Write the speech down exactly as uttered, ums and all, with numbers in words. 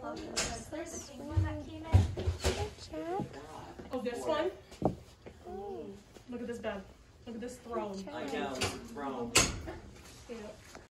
love Oh, this. so There's a sweet. pink one that came in. Hey, Jack. Oh, this one? Oh, Look at this bed. Look at this throne. Jack. I know, it's wrong. Yeah.